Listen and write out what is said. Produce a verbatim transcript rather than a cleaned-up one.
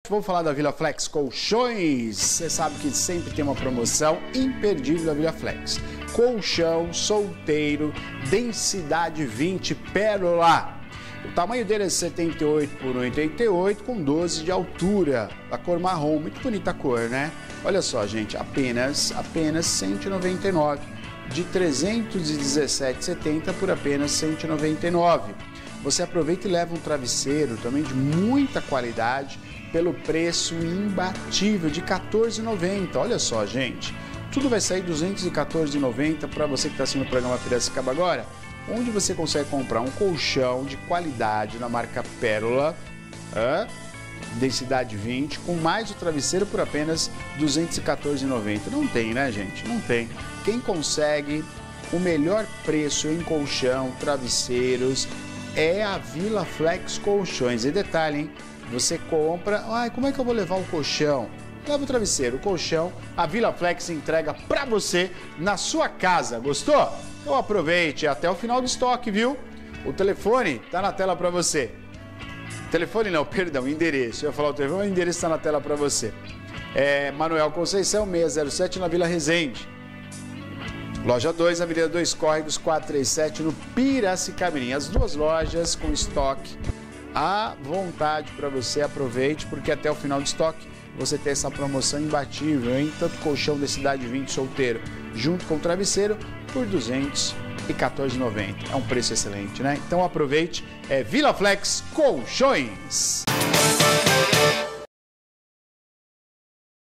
Vamos falar da Vila Flex Colchões. Você sabe que sempre tem uma promoção imperdível da Vila Flex. Colchão solteiro, densidade vinte, pérola. O tamanho dele é setenta e oito por oitenta e oito, com doze de altura. A cor marrom, muito bonita a cor, né? Olha só, gente, apenas, apenas cento e noventa e nove reais. De trezentos e dezessete reais e setenta centavos por apenas cento e noventa e nove reais. Você aproveita e leva um travesseiro também de muita qualidade pelo preço imbatível de quatorze reais e noventa centavos. Olha só, gente, tudo vai sair duzentos e quatorze reais e noventa centavos para você que está assistindo o programa Piracicaba agora, onde você consegue comprar um colchão de qualidade na marca Pérola, é, densidade vinte, com mais o travesseiro por apenas duzentos e quatorze reais e noventa centavos. Não tem, né, gente? Não tem. Quem consegue o melhor preço em colchão, travesseiros, é a Vila Flex Colchões. E detalhe, hein? Você compra... Ai, como é que eu vou levar o colchão? Leva o travesseiro, o colchão, a Vila Flex entrega pra você na sua casa. Gostou? Então aproveite até o final do estoque, viu? O telefone tá na tela pra você. Telefone não, perdão, endereço. Eu ia falar o telefone, o endereço tá na tela pra você. É Manuel Conceição, seiscentos e sete, na Vila Resende. Loja dois, Avenida dois Córregos, quatrocentos e trinta e sete, no Piracicamirim. As duas lojas com estoque à vontade para você. Aproveite, porque até o final do estoque você tem essa promoção imbatível, hein? Tanto colchão densidade vinte solteiro, junto com o travesseiro, por duzentos e quatorze reais e noventa centavos. É um preço excelente, né? Então aproveite. É Vila Flex Colchões.